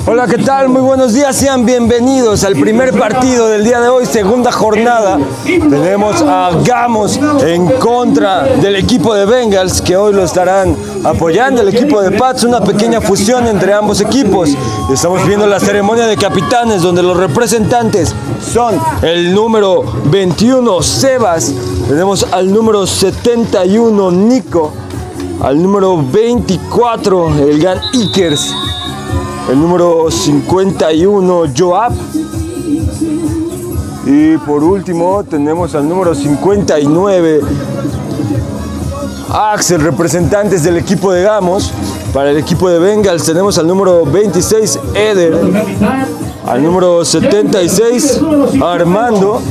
Hola, ¿qué tal? Muy buenos días, sean bienvenidos al primer partido del día de hoy, segunda jornada. Tenemos a Gamos en contra del equipo de Bengals, que hoy lo estarán apoyando el equipo de Pats, una pequeña fusión entre ambos equipos. Estamos viendo la ceremonia de capitanes, donde los representantes son el número 21, Sebas, tenemos al número 71, Nico, al número 24, el gran Ikers, el número 51, Joab, y por último tenemos al número 59, Axel, representantes del equipo de Gamos. Para el equipo de Bengals tenemos al número 26, Eder, al número 76, Armando,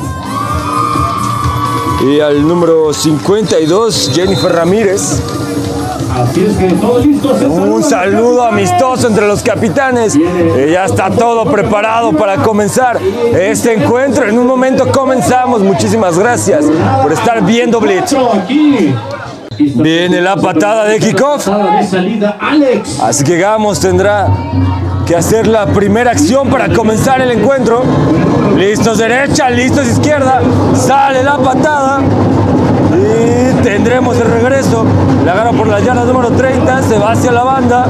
y al número 52, Jennifer Ramírez. Así es que todo listo. Un saludo amistoso entre los capitanes. Ya está todo preparado para comenzar este encuentro. En un momento comenzamos. Muchísimas gracias por estar viendo Blitz. Viene la patada de kickoff. Así que Gamos tendrá que hacer la primera acción para comenzar el encuentro. Listos derecha, listos izquierda. Sale la patada. Y tendremos el regreso. La agarra por la yarda número 30. Se va hacia la banda.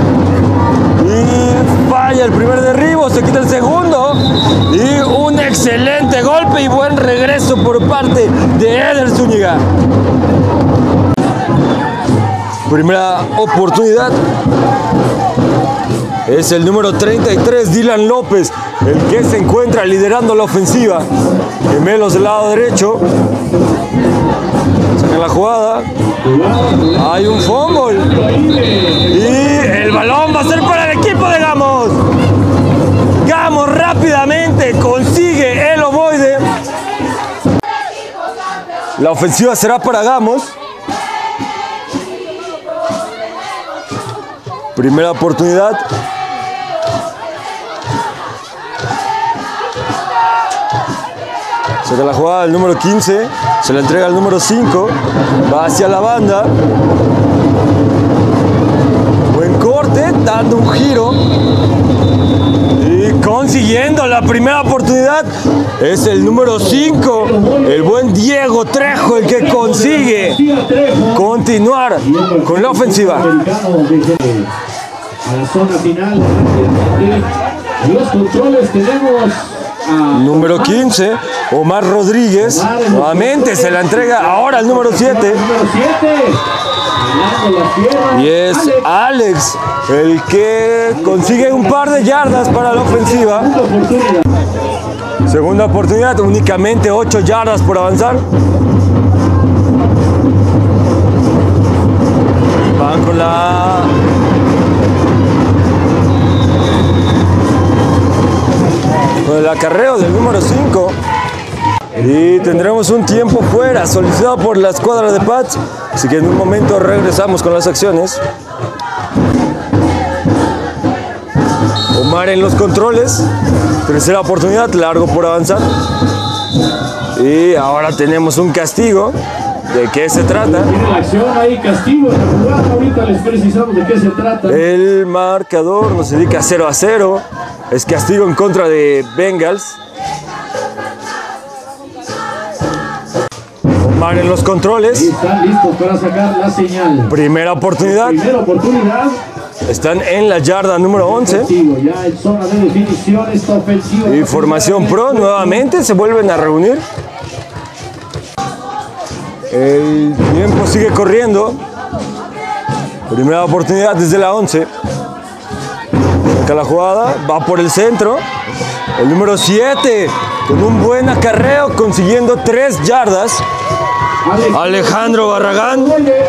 Y falla el primer derribo. Se quita el segundo. Y un excelente golpe y buen regreso por parte de Eder Zúñiga. Primera oportunidad. Es el número 33, Dylan López, el que se encuentra liderando la ofensiva. Gemelos del lado derecho. En la jugada hay un fumble y el balón va a ser para el equipo de Gamos. Gamos rápidamente consigue el ovoide. La ofensiva será para Gamos. Primera oportunidad. Saca la jugada el número 15, se la entrega al número 5, va hacia la banda. Buen corte, dando un giro. Y consiguiendo la primera oportunidad. Es el número 5, el buen Diego Trejo, el que consigue continuar con la ofensiva. A la zona final de los controles tenemos número 15, Omar Rodríguez. Nuevamente se la entrega ahora al número 7. Y es Alex el que consigue un par de yardas para la ofensiva. Segunda oportunidad, únicamente 8 yardas por avanzar. Van con el acarreo del número 5. Y tendremos un tiempo fuera solicitado por la escuadra de Pats. Así que en un momento regresamos con las acciones. Omar en los controles. Tercera oportunidad, largo por avanzar. Y ahora tenemos un castigo. ¿De qué se trata? Tiene la acción ahí, castigo en la jugada. Ahorita les precisamos de qué se trata. El marcador nos indica 0-0. Es castigo en contra de Bengals. Omar en los controles. Y están listos para sacar la señal. Primera oportunidad. Primera oportunidad. Están en la yarda número 11. Ya en zona de definición esta ofensiva. Y formación pro nuevamente se vuelven a reunir. El tiempo sigue corriendo. Primera oportunidad desde la 11. Saca la jugada, va por el centro. El número 7 con un buen acarreo consiguiendo 3 yardas. Alejandro Barragán.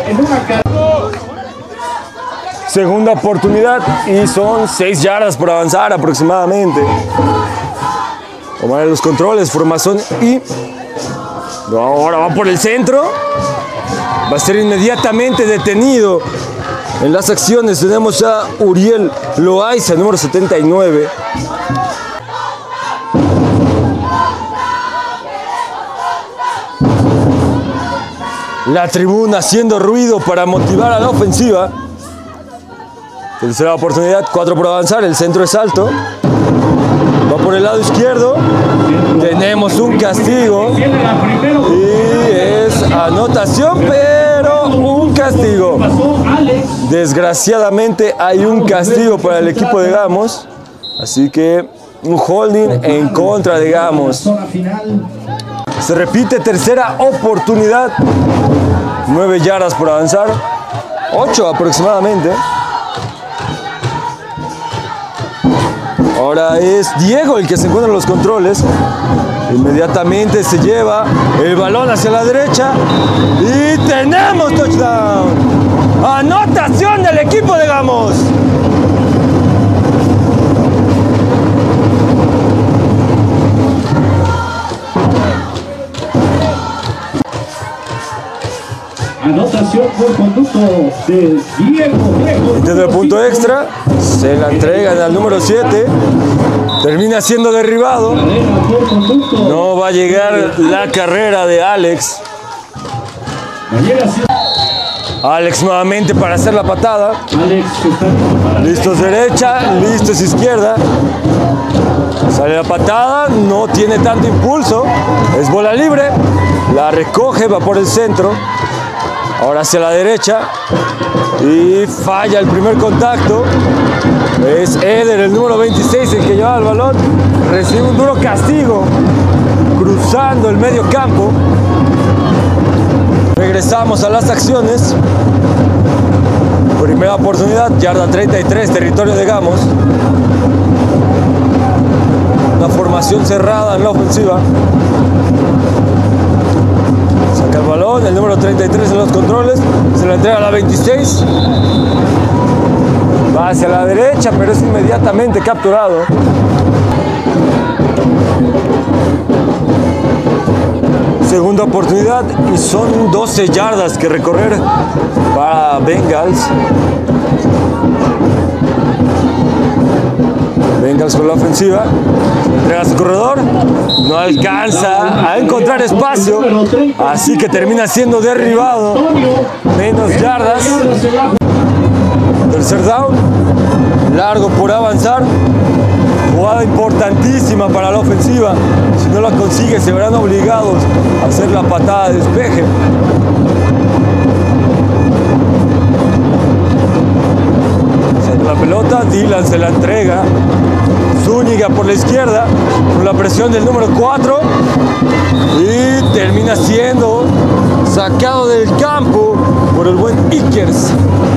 Segunda oportunidad y son 6 yardas por avanzar aproximadamente. Omar en los controles, formación y... Ahora va por el centro. Va a ser inmediatamente detenido. En las acciones tenemos a Uriel Loaiza, número 79. La tribuna haciendo ruido para motivar a la ofensiva. Tercera oportunidad, 4 por avanzar, el centro es alto. Va por el lado izquierdo. Tenemos un castigo. Y es anotación, pero un castigo. Desgraciadamente hay un castigo para el equipo de Gamos. Así que un holding en contra de Gamos. Se repite tercera oportunidad. 9 yardas por avanzar. 8 aproximadamente. Ahora es Diego el que se encuentra en los controles. Inmediatamente se lleva el balón hacia la derecha. Y tenemos touchdown. Anotación del equipo de Gamos. Anotación por conducto de Diego. Desde el punto extra, se la entregan al número 7. Termina siendo derribado. No va a llegar la carrera de Alex. Alex nuevamente para hacer la patada. Listos derecha, listos izquierda. Sale la patada, no tiene tanto impulso. Es bola libre. La recoge, va por el centro. Ahora hacia la derecha y falla el primer contacto. Es Eder, el número 26, el que lleva el balón. Recibe un duro castigo cruzando el medio campo. Regresamos a las acciones. Primera oportunidad, yarda 33, territorio de Gamos. Una formación cerrada en la ofensiva. Saca el balón, el número 33 en los controles, se la entrega a la 26. Va hacia la derecha, pero es inmediatamente capturado. Segunda oportunidad y son 12 yardas que recorrer para Bengals. Bengals con la ofensiva, entrega a su corredor, no alcanza a encontrar espacio, así que termina siendo derribado, menos yardas. Tercer down, largo por avanzar, jugada importantísima para la ofensiva. Si no la consigue, se verán obligados a hacer la patada de despeje. La pelota, Dylan se la entrega. Zúñiga por la izquierda, con la presión del número 4. Y termina siendo sacado del campo por el buen Ickers.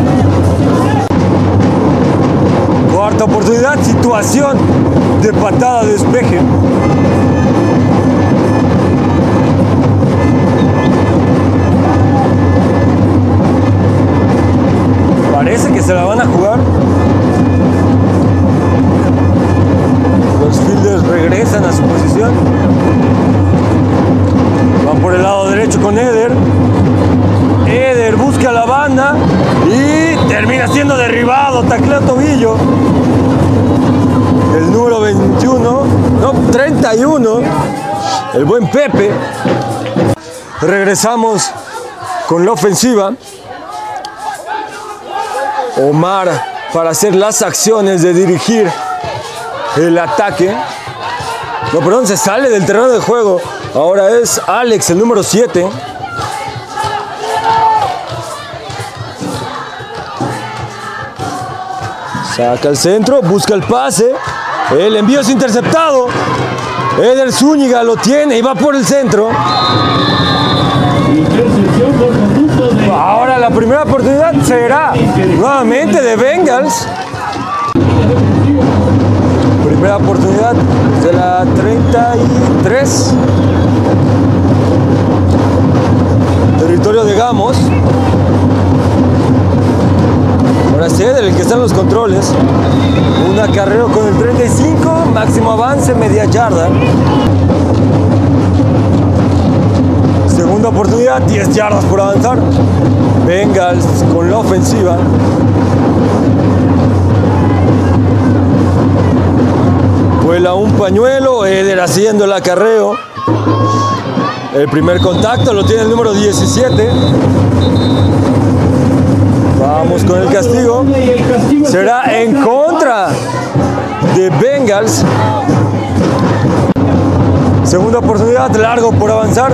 Cuarta oportunidad, situación de patada de despeje. Parece que se la van a jugar. Los fielders regresan a su posición. Van por el lado derecho con Eder. Eder busca la banda y termina siendo derribado, taclea tobillo. El número 31, el buen Pepe. Regresamos con la ofensiva. Omar para hacer las acciones de dirigir el ataque. No, perdón, se sale del terreno de juego. Ahora es Alex, el número 7. Saca el centro, busca el pase. El envío es interceptado. Eder Zúñiga lo tiene y va por el centro. Ahora la primera oportunidad será nuevamente de Bengals. Primera oportunidad de la 33. Territorio de Gamos. Ahora es Eder el que está en los controles. Un acarreo con el 35, máximo avance, media yarda. Segunda oportunidad, 10 yardas por avanzar. Bengals con la ofensiva. Vuela un pañuelo, Eder haciendo el acarreo. El primer contacto lo tiene el número 17. Vamos con el castigo. Será en contra de Bengals. Segunda oportunidad, largo por avanzar.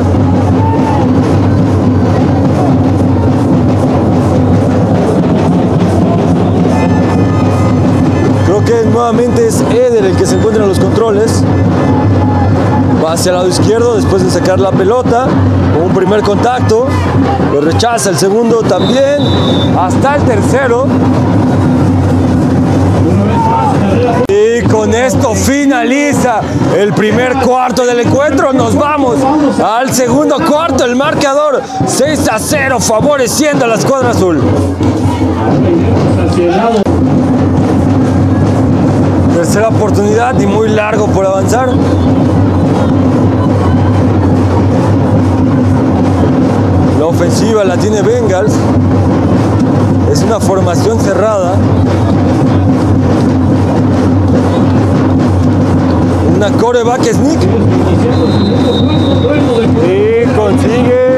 Creo que nuevamente es Eder el que se encuentra en los controles. Va hacia el lado izquierdo después de sacar la pelota. Un primer contacto. Lo rechaza, el segundo también. Hasta el tercero. Y con esto finaliza el primer cuarto del encuentro. Nos vamos al segundo cuarto. El marcador 6-0 favoreciendo a la escuadra azul. Tercera oportunidad y muy largo por avanzar. La ofensiva la tiene Bengals. Es una formación cerrada. Una quarterback sneak. Y consigue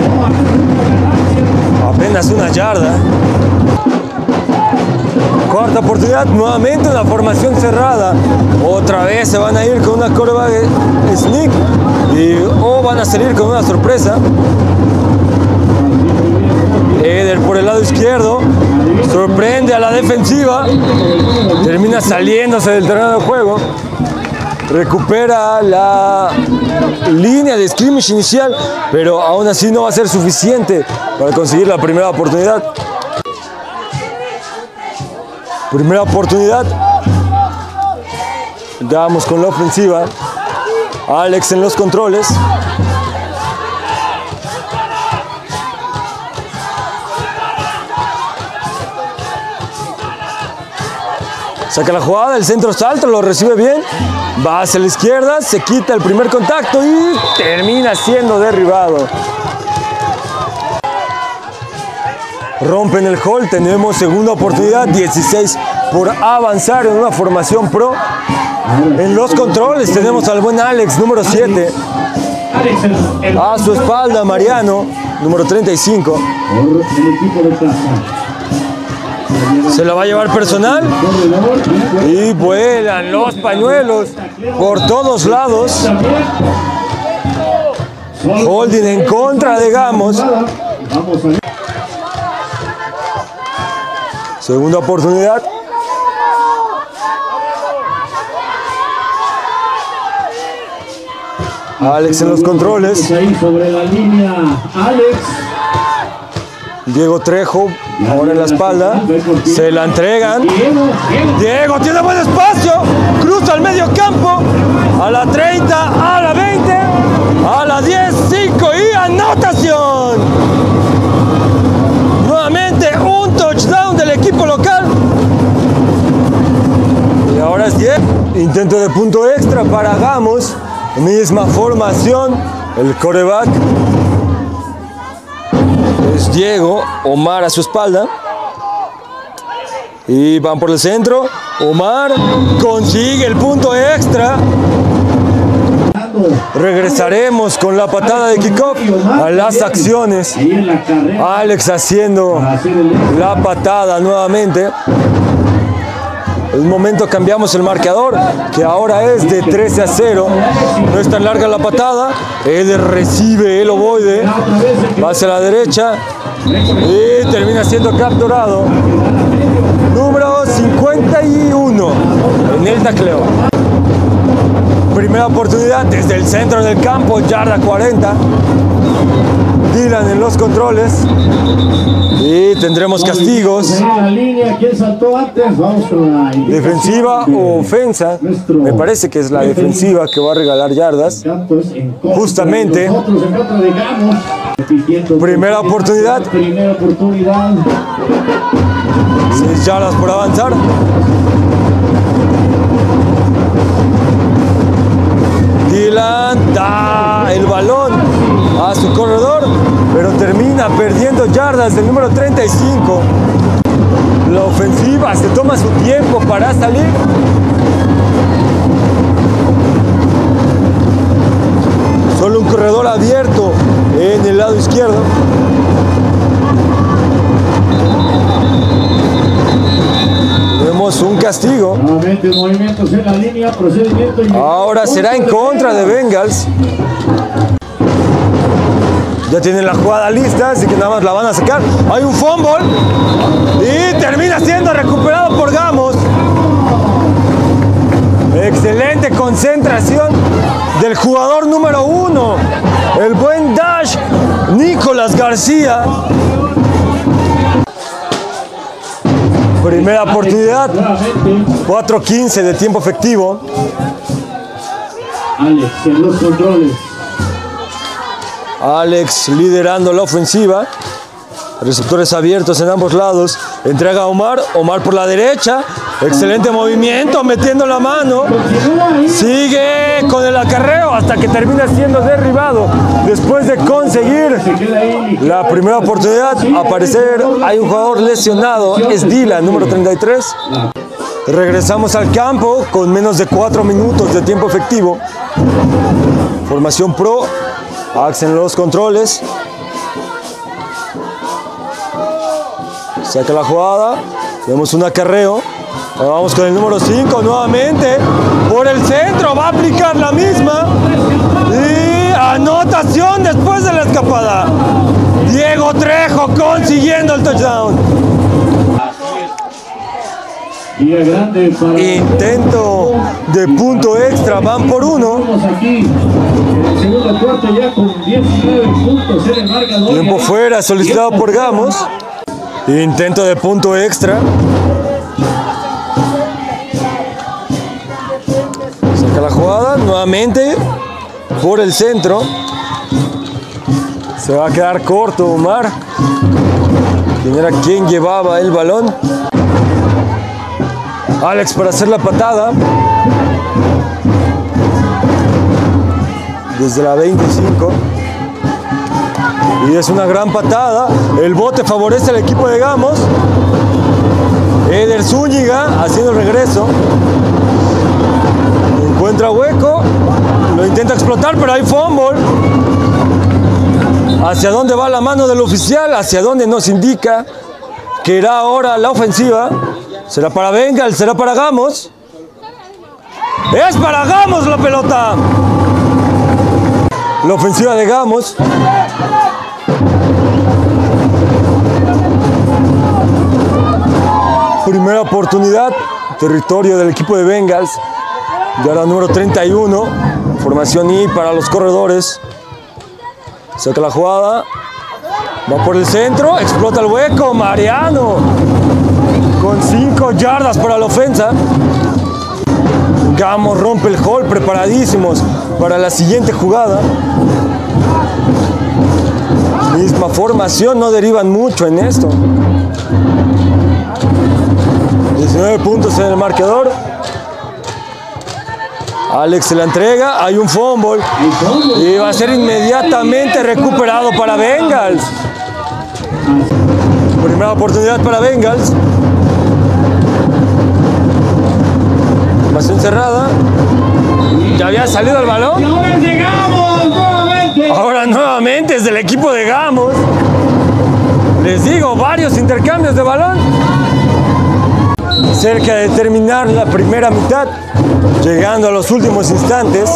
apenas una yarda. Cuarta oportunidad, nuevamente una formación cerrada. Otra vez se van a ir con una quarterback sneak o van a salir con una sorpresa. Eder por el lado izquierdo sorprende a la defensiva, termina saliéndose del terreno de juego, recupera la línea de scrimmage inicial, pero aún así no va a ser suficiente para conseguir la primera oportunidad. Primera oportunidad. Vamos con la ofensiva. Alex en los controles. Saca la jugada, el centro salta, lo recibe bien. Va hacia la izquierda, se quita el primer contacto y termina siendo derribado. Rompen el hold, tenemos segunda oportunidad, 16 por avanzar en una formación pro. En los controles tenemos al buen Alex, número 7. A su espalda Mariano, número 35. Se la va a llevar personal y vuelan los pañuelos por todos lados. Holding en contra de Gamos. Segunda oportunidad. Alex en los controles. Sobre la línea, Alex. Diego Trejo, ahora en la espalda. Se la entregan. Diego tiene buen espacio. Cruza al medio campo. A la 30, a la 20, a la 10, 5 y anotación. Nuevamente un touchdown del equipo local. Y ahora es 10. Intento de punto extra para Gamos. Misma formación. El quarterback es Diego. Omar a su espalda. Y van por el centro. Omar consigue el punto extra. Regresaremos con la patada de kickoff a las acciones. Alex haciendo la patada nuevamente. En un momento cambiamos el marcador, que ahora es de 13-0. No es tan larga la patada. Él recibe el ovoide. Va hacia la derecha. Y termina siendo capturado. Número 51 en el tacleo. Primera oportunidad desde el centro del campo, yarda 40. Dylan en los controles. Y tendremos castigos. Defensiva o ofensa. Me parece que es la defensiva que va a regalar yardas. Justamente. Primera oportunidad. 6 yardas por avanzar. Dylan da el balón a su corredor, pero termina perdiendo yardas del número 35. La ofensiva se toma su tiempo para salir. Solo un corredor abierto en el lado izquierdo. Tenemos un castigo. Nuevamente movimientos en la línea, procedimiento. Ahora será en contra de Bengals. Ya tienen la jugada lista, así que nada más la van a sacar. Hay un fumble y termina siendo recuperado por Gamos. Excelente concentración del jugador número 1, el buen Dash Nicolás García. Primera oportunidad, 4:15 de tiempo efectivo. Alex en los controles. Alex liderando la ofensiva. Receptores abiertos en ambos lados. Entrega a Omar. Omar por la derecha. Excelente movimiento, metiendo la mano. Sigue con el acarreo hasta que termina siendo derribado. Después de conseguir la primera oportunidad, a parecer hay un jugador lesionado. Es Dylan, número 33. Regresamos al campo con menos de 4 minutos de tiempo efectivo. Formación pro. Axel en los controles. Saca la jugada. Tenemos un acarreo. Ahora vamos con el número 5 nuevamente. Por el centro. Va a aplicar la misma. Y anotación después de la escapada. Diego Trejo consiguiendo el touchdown. Intento de punto extra. Van por 1. Tiempo fuera solicitado por Gamos. Intento de punto extra. Saca la jugada nuevamente por el centro. Se va a quedar corto Omar. ¿Quién era quien llevaba el balón? Alex para hacer la patada. Desde la 25. Y es una gran patada. El bote favorece al equipo de Gamos. Eder Zúñiga haciendo el regreso. Encuentra hueco. Lo intenta explotar, pero hay fumble. ¿Hacia dónde va la mano del oficial? ¿Hacia dónde nos indica que irá ahora la ofensiva? ¿Será para Bengals? ¿Será para Gamos? ¡Es para Gamos la pelota! La ofensiva de Gamos. Primera oportunidad, territorio del equipo de Bengals. Yarda número 31. Formación I para los corredores. Saca la jugada. Va por el centro. Explota el hueco. Mariano. Con 5 yardas para la ofensa. Gamos rompe el hall. Preparadísimos para la siguiente jugada. Misma formación. No derivan mucho en esto. 19 puntos en el marcador. Alex se la entrega. Hay un fumble. Y va a ser inmediatamente recuperado para Bengals. Primera oportunidad para Bengals. Formación cerrada. Ya había salido el balón. Y ahora llegamos nuevamente. Ahora nuevamente es del equipo de Gamos. Les digo, varios intercambios de balón. Cerca de terminar la primera mitad, llegando a los últimos instantes.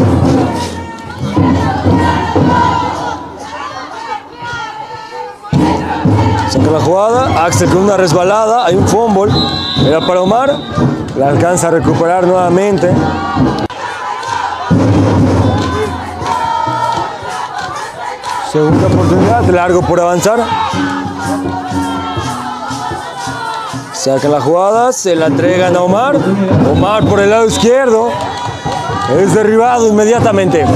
Saca la jugada, Axel con una resbalada, hay un fumble, era para Omar, la alcanza a recuperar nuevamente. Segunda oportunidad, largo por avanzar. Sacan la jugada, se la entregan a Omar. Omar por el lado izquierdo. Es derribado inmediatamente.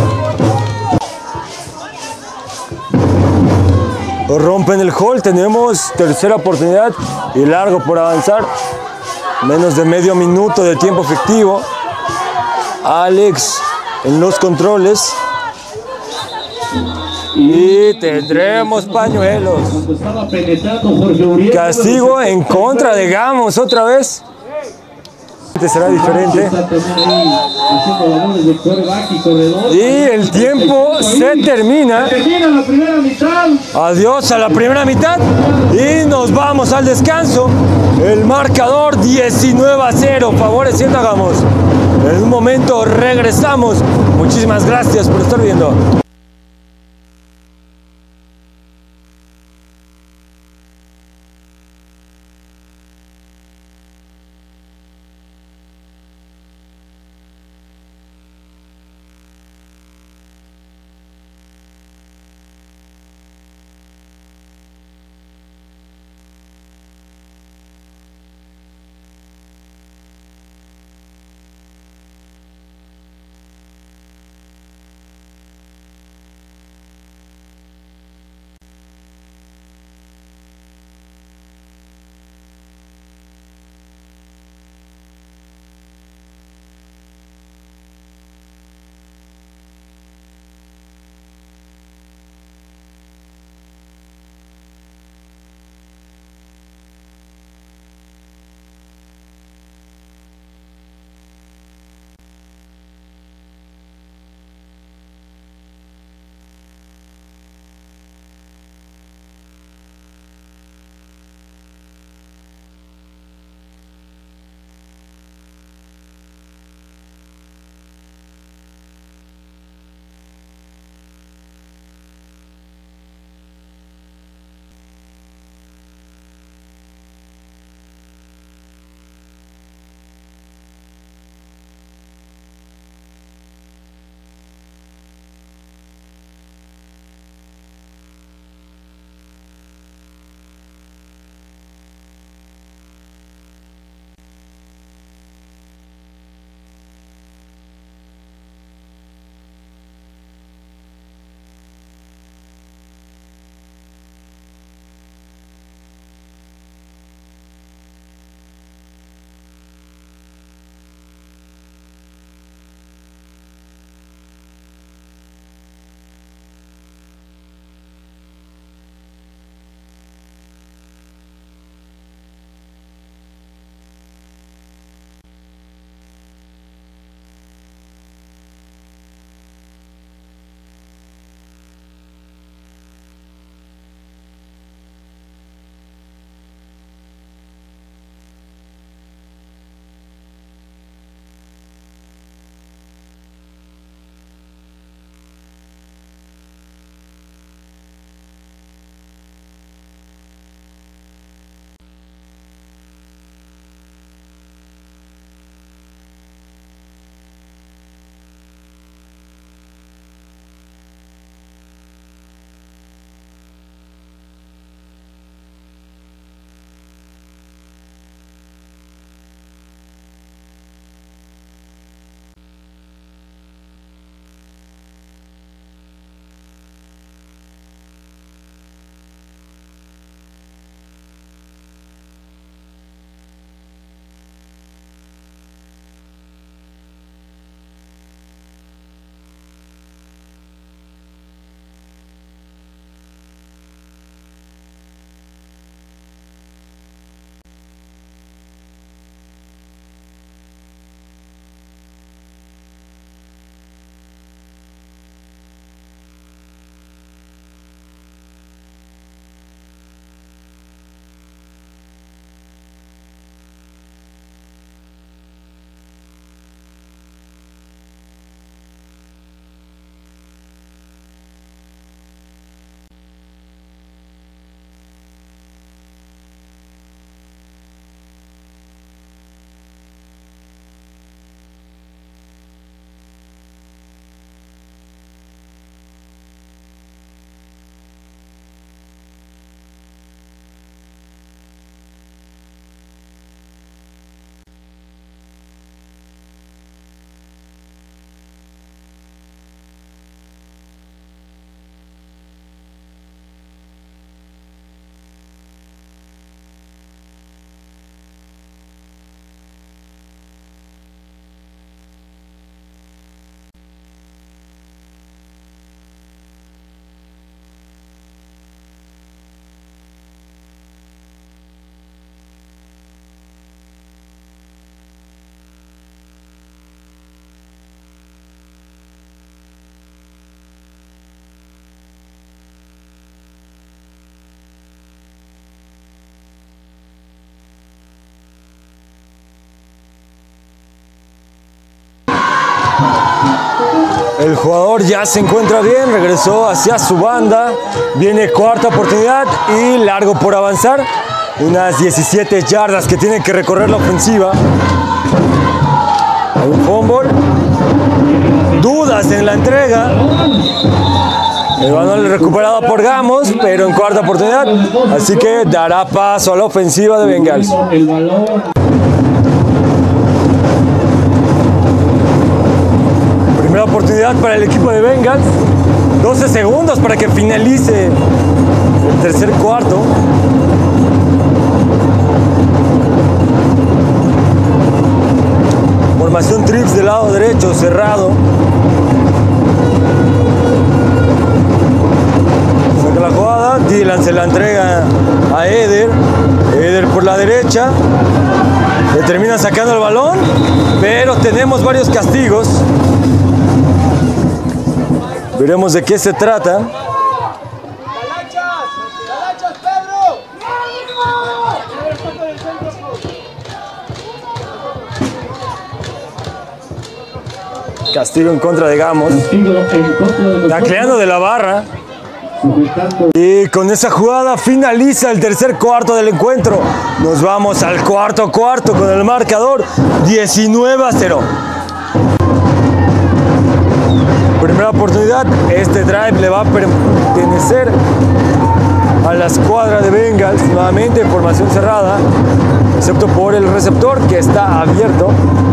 Rompen el hall, tenemos tercera oportunidad y largo por avanzar. Menos de medio minuto de tiempo efectivo. Alex en los controles. Y tendremos pañuelos. Castigo en contra de Gamos otra vez. Será diferente. Está también ahí haciendo labores de quarterback y corredor. Y el tiempo se termina. Termina la primera mitad. Adiós a la primera mitad. Y nos vamos al descanso. El marcador 19-0. Favoreciendo a Gamos. En un momento regresamos. Muchísimas gracias por estar viendo. El jugador ya se encuentra bien, regresó hacia su banda. Viene cuarta oportunidad y largo por avanzar. Unas 17 yardas que tiene que recorrer la ofensiva. Hay un fumble. Dudas en la entrega. El balón recuperado por Gamos, pero en cuarta oportunidad. Así que dará paso a la ofensiva de Bengals. Primera oportunidad para el equipo de Bengals. 12 segundos para que finalice el tercer cuarto. Formación trips del lado derecho, cerrado. Saca la jugada, Dylan se la entrega a Eder. Eder por la derecha. Le termina sacando el balón, pero tenemos varios castigos. Veremos de qué se trata. Castigo en contra de Gamos. Tacleando de la barra. Y con esa jugada finaliza el tercer cuarto del encuentro. Nos vamos al cuarto con el marcador 19-0. Primera oportunidad. Este drive le va a pertenecer a la escuadra de Bengals. Nuevamente en formación cerrada, excepto por el receptor que está abierto.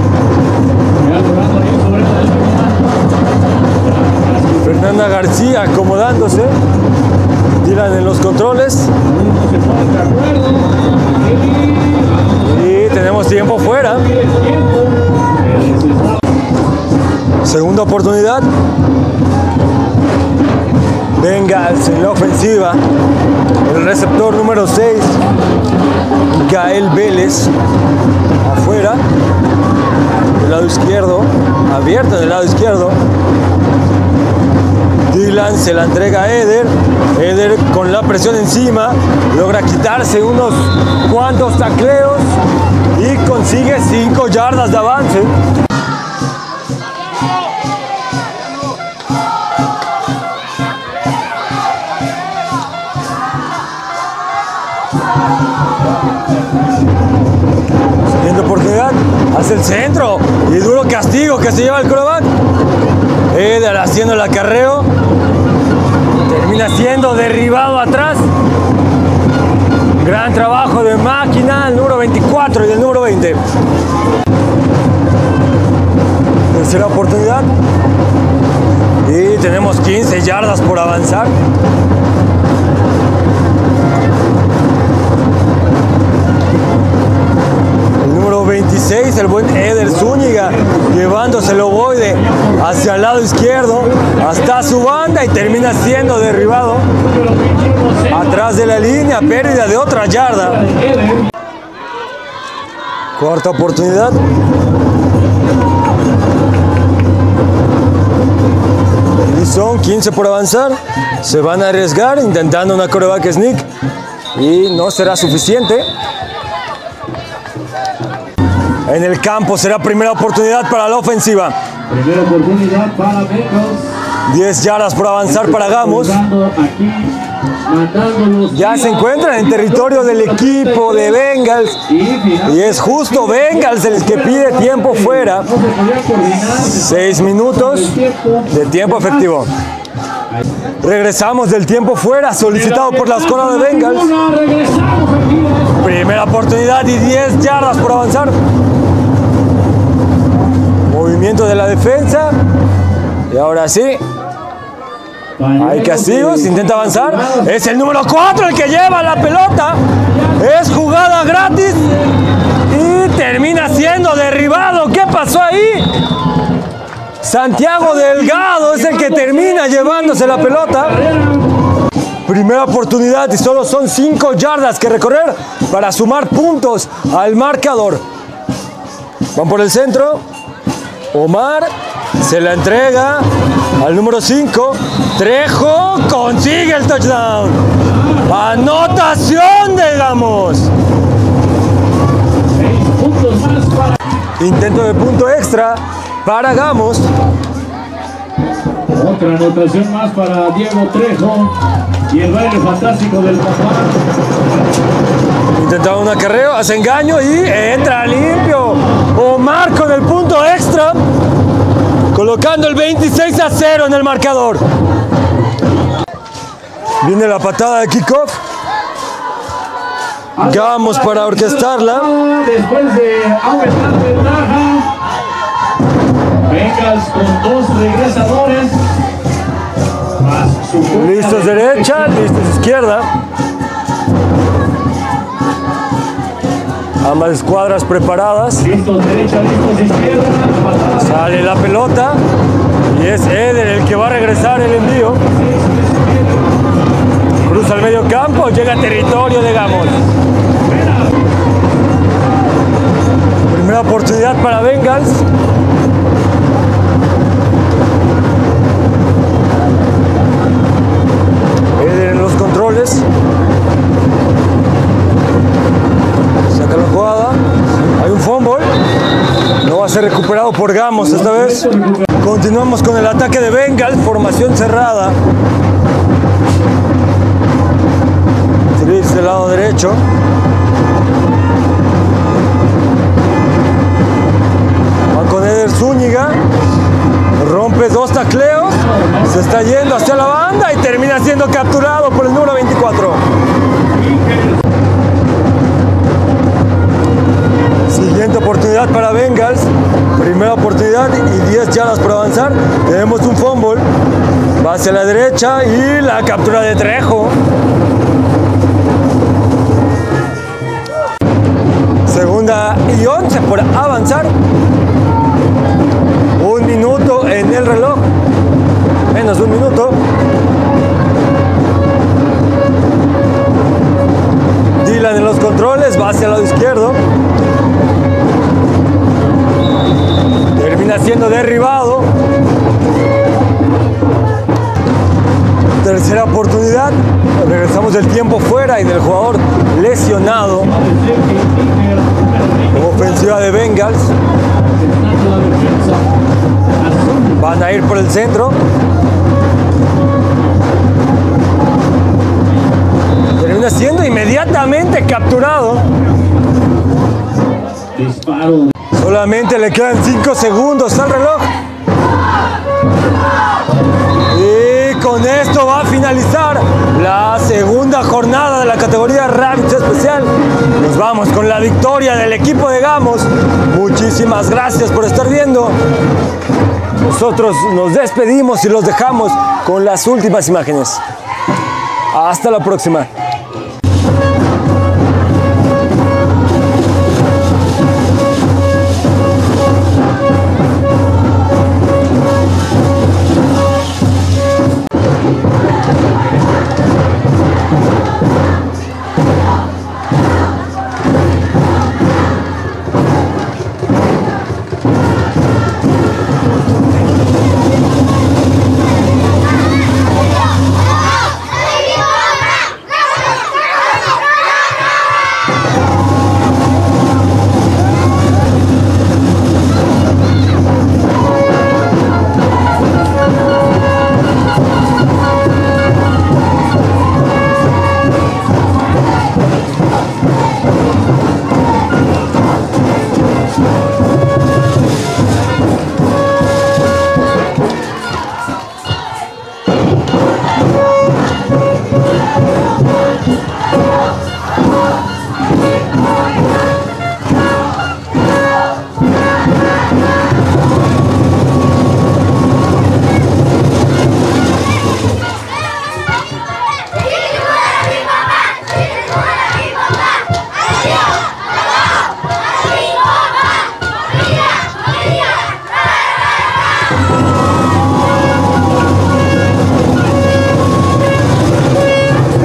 Fernanda García acomodándose. Dylan en los controles. Y tenemos tiempo fuera. Segunda oportunidad. Bengals en la ofensiva. El receptor número 6, Gael Vélez, afuera. Del lado izquierdo. Abierto del lado izquierdo. Dylan se la entrega a Eder. Eder con la presión encima logra quitarse unos cuantos tacleos y consigue 5 yardas de avance. Siguiente oportunidad, hace el centro y duro castigo que se lleva el quarterback. Eder haciendo el acarreo, termina siendo derribado atrás. Gran trabajo de máquina, el número 24 y el número 20. Tercera oportunidad y tenemos 15 yardas por avanzar. El número 26, el buen Eder Zúñiga, llevándose el ovoide hacia el lado izquierdo hasta su banda y termina siendo derribado atrás de la línea, pérdida de otra yarda. Cuarta oportunidad. Y son 15 por avanzar. Se van a arriesgar intentando una quarterback sneak y no será suficiente. En el campo será primera oportunidad para la ofensiva. Primera oportunidad para Bengals. 10 yardas por avanzar para Gamos. Ya se encuentran en territorio del equipo de Bengals. Y es justo Bengals el que pide tiempo fuera. 6 minutos de tiempo efectivo. Regresamos del tiempo fuera solicitado por la escuadra de Bengals. Primera oportunidad y 10 yardas por avanzar. Movimiento de la defensa. Y ahora sí. Hay castigos, intenta avanzar. Es el número 4 el que lleva la pelota. Es jugada gratis. Y termina siendo derribado. ¿Qué pasó ahí? Santiago Delgado es el que termina llevándose la pelota. Primera oportunidad y solo son 5 yardas que recorrer para sumar puntos al marcador. Van por el centro. Omar se la entrega al número 5. Trejo consigue el touchdown. Anotación de Gamos. Intento de punto extra para Gamos. Otra anotación más para Diego Trejo y el baile fantástico del papá. Intentaba un acarreo, hace engaño y entra limpio. Omar con el punto extra, colocando el 26-0 en el marcador. Viene la patada de kickoff. Gamos para orquestarla. Después de aumentar ventaja, Bengals con 2 regresadores. Listos derecha, listos izquierda. Ambas escuadras preparadas. Listos derecha, listos izquierda. Sale la pelota y es Eder el que va a regresar el envío. Cruza al medio campo, llega a territorio de Gamos. Primera oportunidad para Bengals. Eder en los controles. Saca la jugada. Hay un fumble. No va a ser recuperado por Gamos esta vez. Continuamos con el ataque de Bengals. Formación cerrada. Del lado derecho. Va con Eder Zúñiga. Rompe 2 tacleos. Se está yendo hacia la banda y termina siendo capturado por el número 24. Siguiente oportunidad para Bengals. Primera oportunidad y 10 yardas por avanzar. Tenemos un fumble. Va hacia la derecha y la captura de Trejo. Segunda y 11 por avanzar. 1 minuto en el reloj. Menos de 1 minuto. Dylan en los controles. Va hacia el lado izquierdo. Termina siendo derribado. Tercera oportunidad. Regresamos del tiempo fuera y del jugador lesionado. Ofensiva de Bengals. Van a ir por el centro. Termina siendo inmediatamente capturado. Disparo. Solamente le quedan 5 segundos al reloj. Y con esto va a finalizar la segunda jornada de la categoría Rabbits especial. Nos vamos con la victoria del equipo de Gamos. Muchísimas gracias por estar viendo. Nosotros nos despedimos y los dejamos con las últimas imágenes. Hasta la próxima.